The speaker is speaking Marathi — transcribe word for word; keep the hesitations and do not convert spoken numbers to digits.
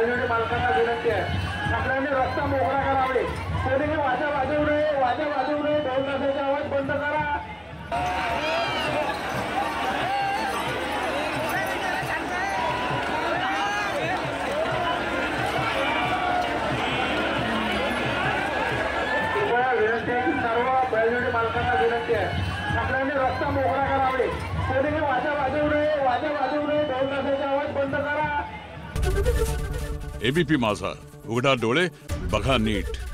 बैलगाडी मालकांना विनंती आहे, सगळ्यांनी रस्ता मोकळा करावे. कोणीही वाजा वाजवू नये, वाजा वाजवू नये. ढोल ताशाचा आवाज बंद करा. सर्व बैलगाडी मालकांना विनंती आहे, सगळ्यांनी रस्ता मोकळा करावे. कोणीही वाजा वाजवू नये, वाजा वाजवू नये. ढोल ताशाचा आवाज बंद करा. एबीपी माझा, उघडा डोळे बघा नीट.